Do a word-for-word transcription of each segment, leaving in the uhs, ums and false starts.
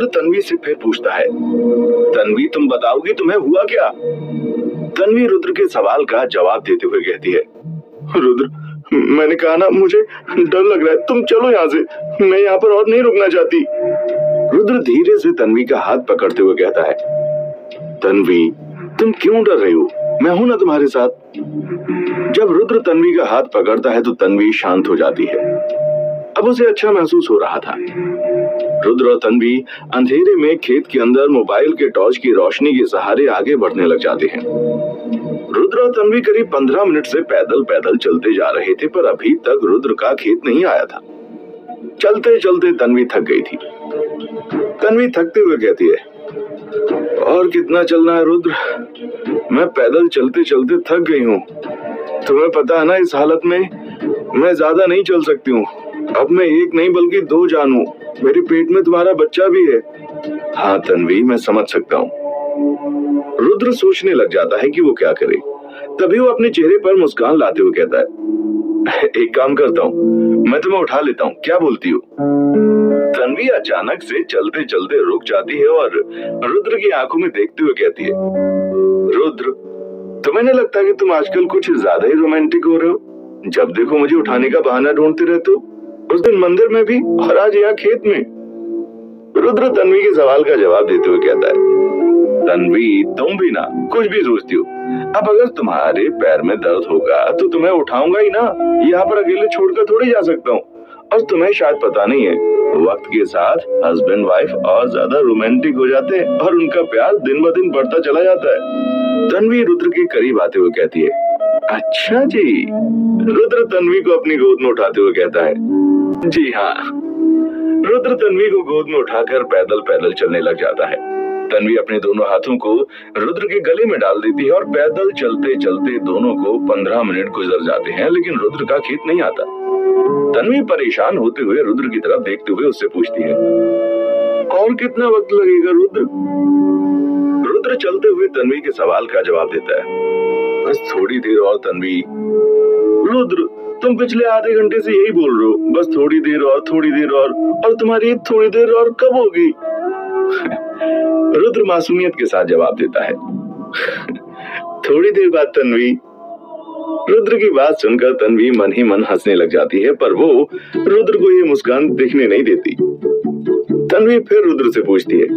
रुद्र तन्वी से फिर पूछता है, तन्वी तुम बताओगी तुम्हें हुआ क्या? तन्वी रुद्र के सवाल का जवाब देते हुए कहती है, रुद्र मैंने कहा ना मुझे डर लग रहा है, तुम चलो यहाँ से, मैं यहाँ पर और नहीं रुकना चाहती। रुद्र धीरे से तन्वी का हाथ पकड़ते हुए कहता है, तन्वी तुम क्यों डर रही हो, मैं हूं ना तुम्हारे साथ। जब रुद्र तन्वी का हाथ पकड़ता है तो तन्वी शांत हो जाती है। अब उसे अच्छा महसूस हो रहा था। रुद्र और तन्वी अंधेरे में खेत के अंदर मोबाइल के टॉर्च की रोशनी के सहारे आगे बढ़ने लग जाते हैं। रुद्र और तन्वी करीब पंद्रह मिनट से पैदल पैदल चलते जा रहे थे, पर अभी तक रुद्र का खेत नहीं आया था। चलते चलते तन्वी थक गई थी। तन्वी थकते हुए कहती है, और कितना चलना है रुद्र, मैं पैदल चलते चलते थक गई हूँ। तुम्हें पता है ना इस हालत में मैं ज्यादा नहीं चल सकती हूँ। अब मैं एक नहीं बल्कि दो जान हूँ, मेरे पेट में तुम्हारा बच्चा भी है। हाँ तन्वी मैं समझ सकता हूँ। रुद्र सोचने लग जाता है कि वो क्या करे। तभी वो अपने चेहरे पर मुस्कान लाते हुए कहता है, एक काम करता हूँ, मैं तुम्हें उठा लेता हूँ, क्या बोलती हो? तन्वी अचानक से चलते चलते रुक जाती है और रुद्र की आंखों में देखते हुए कहती है, रुद्र तुम्हें नहीं लगता कि तुम आजकल कुछ ज्यादा ही रोमांटिक हो रहे हो? जब देखो मुझे उठाने का बहाना ढूंढते रहते हो, उस दिन मंदिर में भी और आज यहाँ खेत में। रुद्र तन्वी के सवाल का जवाब देते हुए कहता है, तन्वी तुम भी ना कुछ भी सोचती हो। अब अगर तुम्हारे पैर में दर्द होगा तो तुम्हें उठाऊंगा ही ना, यहाँ पर अकेले छोड़कर थोड़ी जा सकता हूँ। और तुम्हें शायद पता नहीं है, वक्त के साथ हस्बैंड वाइफ और ज्यादा रोमांटिक हो जाते हैं और उनका प्यार दिन ब दिन बढ़ता चला जाता है। तन्वी रुद्र के करीब आते हुए कहती है, अच्छा जी। रुद्र तन्वी को अपनी गोद में उठाते हुए कहता है, जी हाँ। रुद्र तन्वी को गोद में उठाकर पैदल पैदल चलने लग जाता है। तन्वी अपने दोनों हाथों को रुद्र के गले में डाल देती है और पैदल चलते चलते दोनों को पंद्रह मिनट गुजर जाते हैं, लेकिन रुद्र का खेत नहीं आता। तन्वी परेशान होते हुए रुद्र की तरफ देखते हुए उससे पूछती है, और कितना वक्त लगेगा रुद्र? रुद्र चलते हुए तन्वी के सवाल का जवाब देता है, बस थोड़ी देर और तन्वी। रुद्र तुम पिछले आधे घंटे से यही बोल रहे हो, बस थोड़ी देर और थोड़ी देर और और तुम्हारी थोड़ी देर और कब होगी? रुद्र मासूमियत के साथ जवाब देता है, थोड़ी देर बाद तन्वी। रुद्र की बात सुनकर तन्वी मन ही मन हंसने लग जाती है, पर वो रुद्र को ये मुस्कान दिखने नहीं देती। तन्वी फिर रुद्र से पूछती है,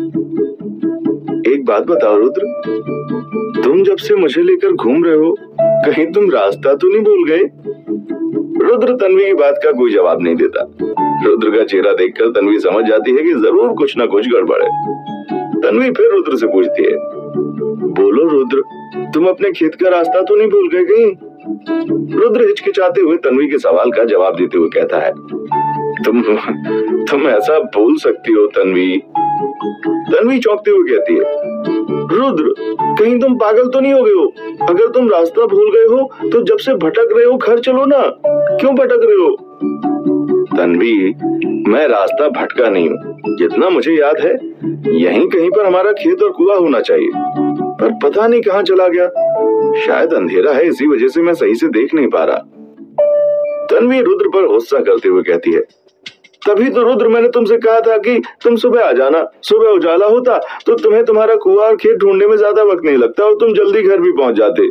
एक बात बताओ रुद्र, तुम जब से मुझे लेकर घूम रहे हो कहीं तुम रास्ता तो नहीं भूल गए? रुद्र तन्वी की बात का कोई जवाब नहीं देता। रुद्र का चेहरा देखकर तन्वी समझ जाती है कि जरूर कुछ ना कुछ गड़बड़ है। तन्वी फिर रुद्र से पूछती है, बोलो रुद्र, तुम अपने खेत का रास्ता तो नहीं भूल गए कहीं? रुद्र हिचकिचाते हुए तन्वी के सवाल का जवाब देते हुए कहता है, तुम तुम ऐसा बोल सकती हो तन्वी? तन्वी चौंकते हुए कहती है, रुद्र कहीं तुम पागल तो नहीं हो गए हो? अगर तुम रास्ता भूल गए हो तो जब से भटक रहे हो घर चलो ना, क्यों भटक रहे हो? तन्वी मैं रास्ता भटका नहीं हूँ, जितना मुझे याद है यहीं कहीं पर हमारा खेत और कुआं होना चाहिए, पर पता नहीं कहाँ चला गया। शायद अंधेरा है, इसी वजह से मैं सही से देख नहीं पा रहा। तन्वी रुद्र पर गुस्सा करते हुए कहती है, तभी तो रुद्र मैंने तुमसे कहा था कि तुम सुबह आ जाना, सुबह उजाला होता तो तुम्हें तुम्हारा कुआं और खेत ढूंढने में ज्यादा वक्त नहीं लगता और तुम जल्दी घर भी पहुंच जाते।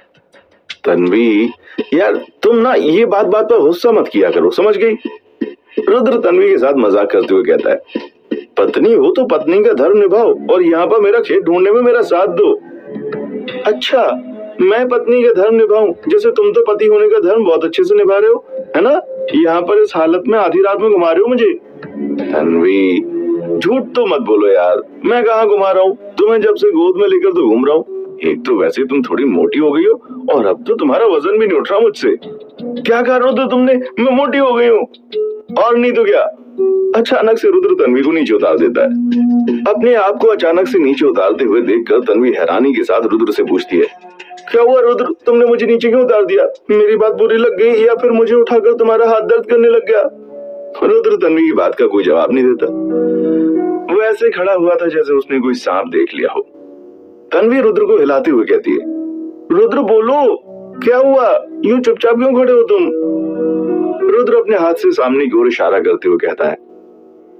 तन्वी यार तुम ना ये बात बात पर गुस्सा मत किया करो, समझ गई? रुद्र तन्वी के साथ मजाक करते हुए कहता है, पत्नी हो तो पत्नी का धर्म निभाओ और यहाँ पर मेरा खेत ढूंढने में मेरा साथ दो। अच्छा मैं पत्नी का धर्म निभाऊं, जैसे तुम तो पति होने का धर्म बहुत अच्छे से निभा रहे हो, है ना? यहाँ पर इस हालत में आधी रात में घुमा रहे हो मुझे। तन्वी झूठ तो मत बोलो यार, मैं कहाँ घुमा रहा हूँ? तुम्हें जब से गोद में लेकर तो घूम रहा हूँ। एक तो वैसे तुम थोड़ी मोटी हो गई हो और अब तो तुम्हारा वजन भी नहीं उठ रहा मुझसे। क्या कर रहे हो तुमने? मैं मोटी हो गई हूँ और नहीं तो क्या? अचानक से रुद्र तन्वी को नीचे उतार देता है। अपने आप को अचानक से नीचे उतारते हुए देखकर तन्वी हैरानी के साथ रुद्र से पूछती है, क्या हुआ रुद्र, तुमने मुझे नीचे क्यों उतार दिया? मेरी बात बुरी लग गई या फिर मुझे उठाकर तुम्हारा हाथ दर्द करने लग गया? रुद्र तन्वी की बात का कोई जवाब नहीं देता। वो ऐसे खड़ा हुआ था जैसे उसने कोई सांप देख लिया हो। तन्वी रुद्र को हिलाते हुए कहती है, रुद्र बोलो क्या हुआ, यूं चुपचाप क्यों खड़े हो तुम? रुद्र अपने हाथ से सामने की ओर इशारा करते हुए कहता है,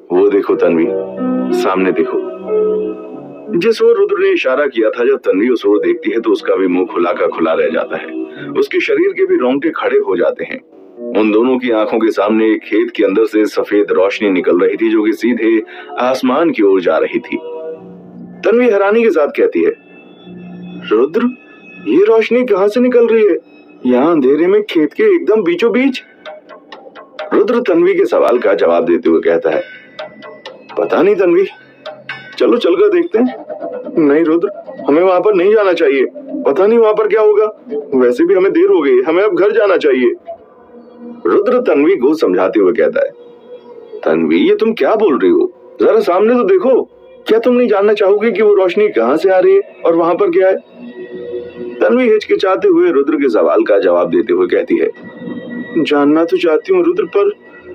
वो देखो तन्वी, सामने देखो। जिस ओर रुद्र ने इशारा किया था, जब तन्वी उस ओर देखती है तो उसका भी मुंह खुला का खुला रह जाता है। उसके शरीर के भी रोंगटे खड़े हो जाते हैं। उन दोनों की आंखों के सामने खेत के अंदर से सफेद रोशनी निकल रही थी, जो कि सीधे आसमान की ओर जा रही थी। तन्वी हैरानी के साथ कहती है, रुद्र, ये रोशनी कहां से निकल रही है? यहाँ अंधेरे में खेत के एकदम बीचों बीच। रुद्र तन्वी के सवाल का जवाब देते हुए कहता है, पता नहीं तन्वी, चलो चलकर देखते हैं। नहीं रुद्र, हमें वहां पर नहीं जाना चाहिए। पता नहीं वहां पर क्या होगा। वैसे भी हमें देर हो गई, हमें अब घर जाना चाहिए। रुद्र तन्वी को समझाते हुए कहता है, तन्वी, ये तुम क्या बोल रही हो? जरा सामने तो देखो। क्या तुम नहीं जानना चाहोगे कि वो रोशनी कहां से आ रही है और वहां पर क्या है? तन्वी हिचकिचाते हुए रुद्र के सवाल का जवाब देते हुए कहती है, जानना तो चाहती हूँ रुद्र, पर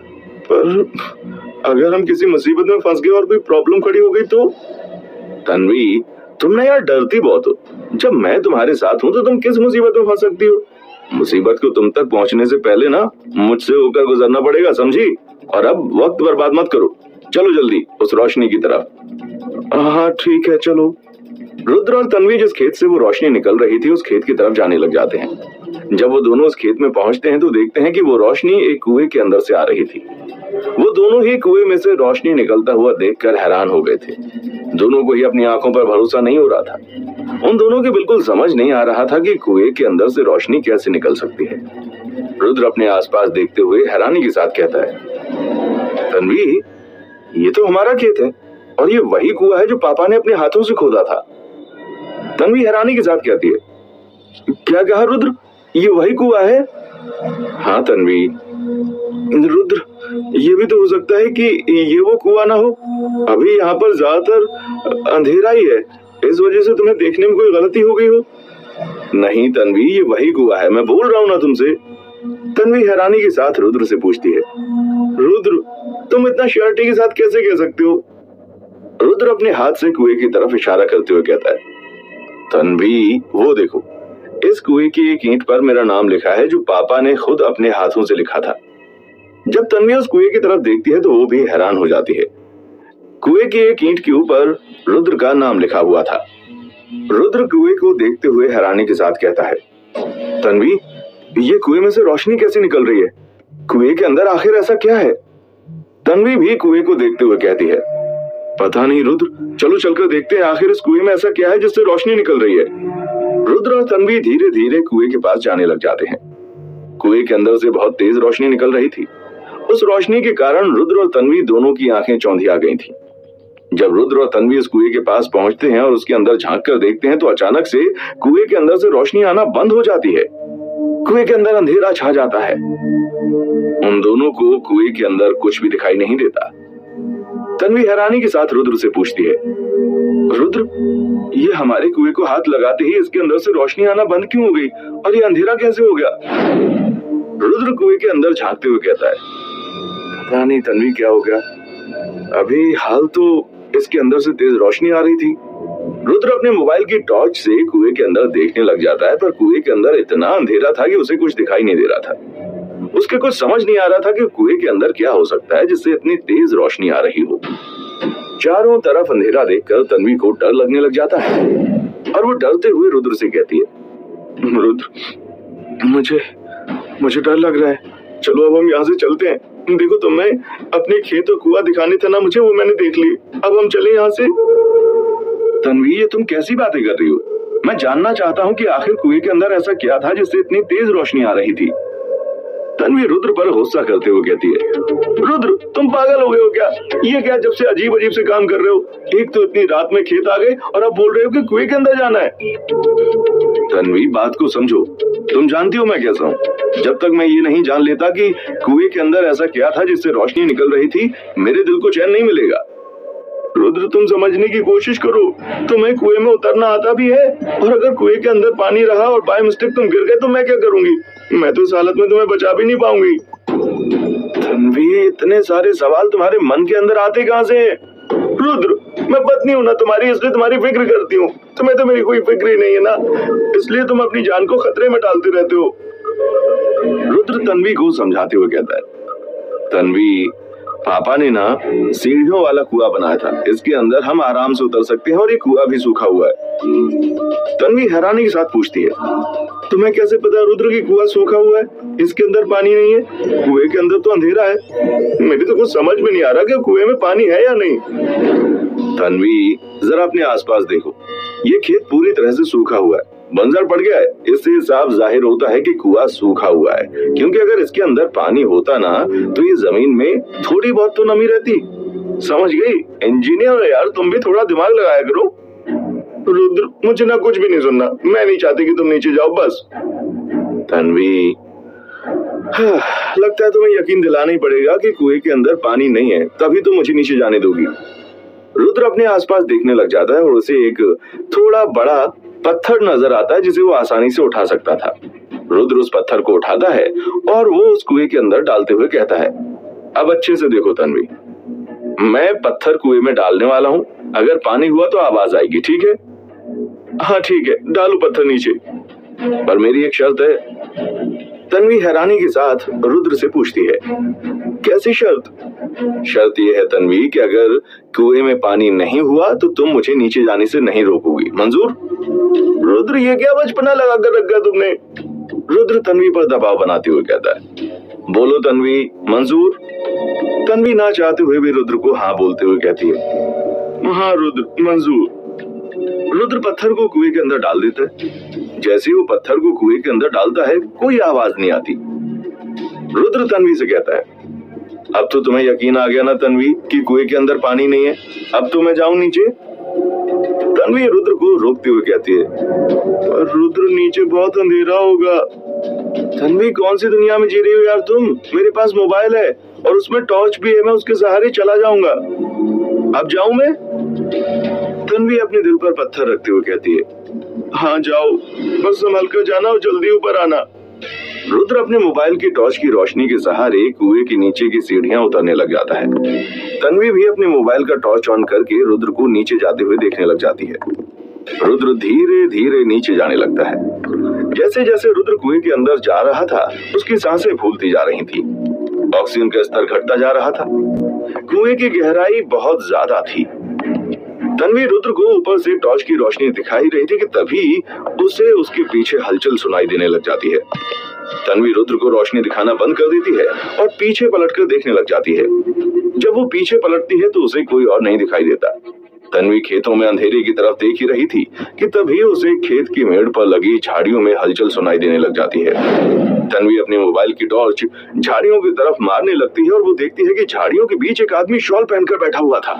पर अगर हम किसी मुसीबत में फंस गए और कोई प्रॉब्लम खड़ी हो गई तो? तन्वी, तुम ना यार डरती बहुत हो। जब मैं तुम्हारे साथ हूँ तो तुम किस मुसीबत में फंस सकती हो? मुसीबत को तुम तक पहुंचने से पहले ना मुझसे होकर गुजरना पड़ेगा, समझी? और अब वक्त बर्बाद मत करो, चलो जल्दी उस रोशनी की तरफ। हाँ ठीक है, चलो। रुद्र और तन्वी जिस खेत से वो रोशनी निकल रही थी, उस खेत की तरफ जाने लग जाते हैं। जब वो दोनों उस खेत में पहुंचते हैं तो देखते हैं कि वो रोशनी एक कुएं के अंदर से आ रही थी। वो दोनों ही कुएं में से रोशनी निकलता हुआ देखकर हैरान हो गए थे। दोनों को ही अपनी आंखों पर भरोसा नहीं हो रहा था। उन दोनों के बिल्कुल समझ नहीं आ रहा था कि कुएं के अंदर से रोशनी कैसे निकल सकती है। रुद्र अपने आसपास देखते हुए हैरानी के साथ कहता है, तन्वी, ये तो हमारा खेत है और ये वही कुआं है जो पापा ने अपने हाथों से खोदा था। तन्वी हैरानी के साथ कहती है, क्या कहा रुद्र? ये वही कुआं है? हाँ तन्वी। रुद्र, ये भी तो हो सकता है कि ये वो कुआं ना हो। अभी यहाँ पर ज्यादातर अंधेरा ही है, इस वजह से तुम्हें देखने में कोई गलती हो गई हो। नहीं तन्वी, ये वही कुआं है, मैं बोल रहा हूँ ना तुमसे। तन्वी हैरानी के साथ रुद्र से पूछती है, रुद्र, तुम इतना श्योरिटी के साथ कैसे कह सकते हो? रुद्र अपने हाथ से कुएं की तरफ इशारा करते हुए कहता है, तन्वी, वो देखो, इस कुएं की एक ईंट पर मेरा नाम लिखा है, जो पापा ने खुद अपने हाथों से लिखा था। जब तन्वी उस कुएं की तरफ देखती है तो वो भी हैरान हो जाती है। कुएं की एक ईंट के ऊपर रुद्र का नाम लिखा हुआ था। रुद्र कुएं को देखते हुए हैरानी के साथ कहता है, तन्वी, ये कुएं में से रोशनी कैसे निकल रही है? कुएं के अंदर आखिर ऐसा क्या है? तन्वी भी कुएं को देखते हुए कहती है, पता नहीं रुद्र, चलो चलकर देखते हैं आखिर इस कुएं में ऐसा क्या है जिससे रोशनी निकल रही है। रुद्र और तन्वी धीरे धीरे कुएं के पास जाने लग जाते हैं। कुएं के अंदर से बहुत तेज रोशनी निकल रही थी। उस रोशनी के कारण रुद्र और तन्वी दोनों की आंखें चौंधिया गई थी। जब रुद्र और तन्वी उस कुएं के पास पहुंचते हैं और उसके अंदर झांक कर देखते हैं तो अचानक से कुएं के अंदर से रोशनी आना बंद हो जाती है। कुएं के अंदर अंधेरा छा जाता है। उन दोनों को कुएं के अंदर कुछ भी दिखाई नहीं देता। तन्वी हैरानी के साथ रुद्र से पूछती है, रुद्र, ये हमारे कुएं को हाथ लगाते ही इसके अंदर से रोशनी आना बंद क्यों हो गई और ये अंधेरा कैसे हो गया? रुद्र कुएं के अंदर झांकते हुए कहता है, पता नहीं तन्वी क्या हो गया, अभी हाल तो इसके अंदर से तेज रोशनी आ रही थी। रुद्र अपने मोबाइल की टॉर्च से कुएं के अंदर देखने लग जाता है, पर कुएं के अंदर इतना अंधेरा था कि उसे कुछ दिखाई नहीं दे रहा था। उसके कुछ समझ नहीं आ रहा था कि कुएं के अंदर क्या हो सकता है जिससे इतनी तेज रोशनी आ रही हो। चारों तरफ अंधेरा देखकर तन्वी को डर लगने लग जाता है और वो डरते हुए रुद्र से कहती है, रुद्र, मुझे मुझे डर लग रहा है, चलो अब हम यहाँ से चलते हैं। देखो, तुम्हें अपने खेत और कुआं दिखाने थे ना मुझे, वो मैंने देख ली, अब हम चले यहाँ से। तन्वी, ये तुम कैसी बातें कर रही हो? मैं जानना चाहता हूँ कि आखिर कुएं के अंदर ऐसा क्या था जिससे इतनी तेज रोशनी आ रही थी। तन्वी रुद्र पर गुस्सा करते हुए कहती है, रुद्र, तुम पागल हो गए हो क्या? ये क्या जब से अजीब अजीब से काम कर रहे हो? एक तो इतनी रात में खेत आ गए और अब बोल रहे हो कि कुएं के अंदर जाना है। तन्वी, बात को समझो, तुम जानती हो मैं कैसा हूँ। जब तक मैं ये नहीं जान लेता कि कुएं के अंदर ऐसा क्या था जिससे रोशनी निकल रही थी, मेरे दिल को चैन नहीं मिलेगा। रुद्र, तुम समझने की कोशिश करो, तुम्हें कुएं में उतरना आता भी है, और अगर कुएं के अंदर पानी रहा और बाय मिस्टेक तुम गिर गए तो मैं क्या करूंगी? मैं तो इस हालत में तुम्हें बचा भी नहीं पाऊंगी। तन्वी, इतने सारे सवाल तुम्हारे मन के अंदर आते कहां से? रुद्र, मैं पत्नी हूं ना तुम्हारी, इसलिए तुम्हारी फिक्र करती हूँ। तुम्हें तो मेरी कोई फिक्र ही नहीं है ना, इसलिए तुम अपनी जान को खतरे में डालते रहते हो। रुद्र तन्वी को समझाते हुए कहता है, तन्वी, पापा ने ना सीढ़ियों वाला कुआं बनाया था, इसके अंदर हम आराम से उतर सकते हैं और ये कुआं भी सूखा हुआ है। तन्वी हैरानी के साथ पूछती है, तुम्हें कैसे पता रुद्र की कुआं सूखा हुआ है? इसके अंदर पानी नहीं है, कुएं के अंदर तो अंधेरा है। मेरी तो कुछ समझ में नहीं आ रहा कि कुएं में पानी है या नहीं। तन्वी जरा अपने आसपास देखो, ये खेत पूरी तरह से सूखा हुआ है, बंजर पड़ गया है। इससे साफ जाहिर होता है कि कुआं सूखा हुआ है, क्योंकि अगर इसके अंदर पानी होता ना तो ये जमीन में थोड़ी बहुत तो नमी रहती। समझ गई? इंजीनियर है यार, तुम भी थोड़ा दिमाग लगाया करो। रुद्र, मुझे ना कुछ भी नहीं सुनना, मैं नहीं चाहती कि तुम नीचे जाओ बस। तन्वी, लगता है तुम्हें यकीन दिलाना ही पड़ेगा कि कुएं के अंदर पानी नहीं है, तभी तो मुझे नीचे जाने दोगी। रुद्र अपने आसपास देखने लग जाता है और उसे एक थोड़ा बड़ा पत्थर नजर आता है जिसे वो आसानी से उठा सकता था। रुद्र उस पत्थर को उठाता है और वो उस कुएं के अंदर डालते हुए कहता है, अब अच्छे से देखो तन्वी, मैं पत्थर कुएं में डालने वाला हूँ, अगर पानी हुआ तो आवाज आएगी, ठीक है? हाँ ठीक है, डालो पत्थर नीचे, पर मेरी एक शर्त है। तन्वी हैरानी के साथ रुद्र से पूछती है, कैसी शर्त? शर्त यह है तन्वी कि अगर कुएं में पानी नहीं हुआ तो तुम मुझे नीचे जाने से नहीं रोकोगी, मंजूर? रुद्र, ये क्या बचपना लगा कर रखा तुमने? रुद्र तन्वी पर दबाव बनाते हुए कहता है, बोलो तन्वी, मंजूर? तन्वी ना चाहते हुए भी रुद्र को हाँ बोलते हुए कहती है, हाँ रुद्र, मंजूर। रुद्र पत्थर को कुएं के अंदर डाल देता है। जैसे वो पत्थर को कुएं के अंदर डालता है, कोई आवाज नहीं आती। रुद्र तन्वी से कहता है, अब तो तुम्हें यकीन आ गया ना तन्वी कि कुएं के अंदर पानी नहीं है, अब तो मैं जाऊं नीचे? तन्वी रुद्र को रोकते हुए कहती है, पर रुद्र नीचे बहुत अंधेरा होगा। तन्वी, कौन सी दुनिया में जी रही हो यार तुम? मेरे पास मोबाइल है और उसमें टॉर्च भी है, मैं उसके सहारे चला जाऊंगा। अब जाऊं मैं? तन्वी अपने दिल पर पत्थर रखते हुए कहती है, हाँ जाओ, बस संभल कर जाना और जल्दी ऊपर आना। रुद्र अपने मोबाइल की टॉर्च की रोशनी के सहारे कुएं के नीचे की सीढ़ियां उतरने लग जाता है। तन्वी भी अपने मोबाइल का टॉर्च ऑन करके रुद्र को नीचे जाते हुए देखने लग जाती है। रुद्र धीरे धीरे नीचे जाने लगता है। जैसे जैसे रुद्र कुएं के अंदर जा रहा था, उसकी सांसें फूलती जा रही थी, ऑक्सीजन का स्तर घटता जा रहा था। कुएं की गहराई बहुत ज्यादा थी। तन्वी रुद्र को ऊपर से टॉर्च की रोशनी दिखाई रही थी कि तभी उसे उसके पीछे हलचल सुनाई देने लग जाती है। तन्वी रुद्र को रोशनी दिखाना बंद कर देती है और पीछे पलटकर देखने लग जाती है। जब वो पीछे पलटती है तो उसे कोई और नहीं दिखाई देता। तन्वी खेतों में अंधेरे की तरफ देख ही रही थी कि तभी उसे खेत की मेड़ पर लगी झाड़ियों में हलचल सुनाई देने लग जाती है। तन्वी अपने मोबाइल की टॉर्च झाड़ियों की तरफ मारने लगती है और वो देखती है कि झाड़ियों के बीच एक आदमी शॉल पहनकर बैठा हुआ था।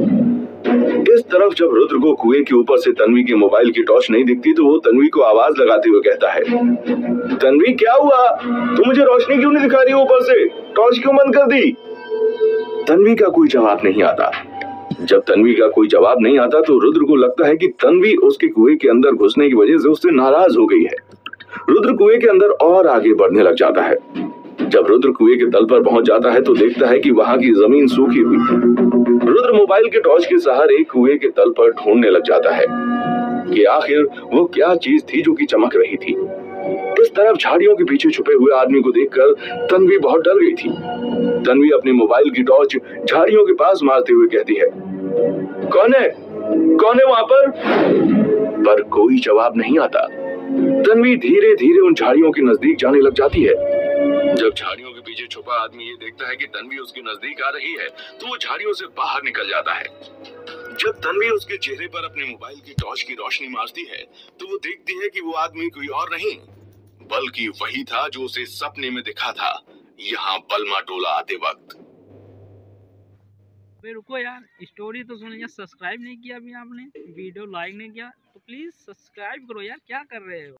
इस तरफ जब रुद्र को कुएं के ऊपर से तन्वी के मोबाइल की टॉर्च नहीं दिखती तो वो तन्वी को आवाज लगाते हुए कहता है, तन्वी क्या हुआ? तुम मुझे रोशनी क्यों नहीं दिखा रही ऊपर से? टॉर्च क्यों बंद कर दी? तन्वी का कोई जवाब नहीं आता। जब तन्वी का कोई जवाब नहीं आता तो रुद्र को लगता है कि तन्वी उसके कुएं के अंदर घुसने की वजह से उससे नाराज हो गई है। रुद्र कुएं के अंदर और आगे बढ़ने लग जाता है। जब रुद्र कुएं के तल पर पहुंच जाता है तो देखता है कि वहां की जमीन सूखी हुई है। रुद्र मोबाइल के टॉर्च के सहारे कुएं के तल पर ढूंढने लग जाता है कि आखिर वो क्या चीज थी जो कि चमक रही थी। इस तरफ झाड़ियों के पीछे छुपे हुए आदमी को देखकर तन्वी बहुत डर गई थी। तन्वी अपने मोबाइल की टॉर्च झाड़ियों के पास मारते हुए कहती है, कौन है? कौन है वहां पर? पर कोई जवाब नहीं आता। तन्वी धीरे धीरे उन झाड़ियों के नजदीक जाने लग जाती है। जब झाड़ियों के पीछे छुपा आदमी ये देखता है कि तन्वी उसके नजदीक आ रही है तो वो झाड़ियों से बाहर निकल जाता है। जब तन्वी उसके चेहरे पर अपने मोबाइल की टॉर्च की रोशनी मारती है तो वो देखती है कि वो आदमी कोई और नहीं बल्कि वही था जो उसे सपने में दिखा था, यहाँ बलमा टोला आते वक्त। रुको यार, स्टोरी तो सुन लिया, सब्सक्राइब नहीं किया अभी आपने, वीडियो लाइक नहीं किया तो प्लीज सब्सक्राइब करो यार, क्या कर रहे हो?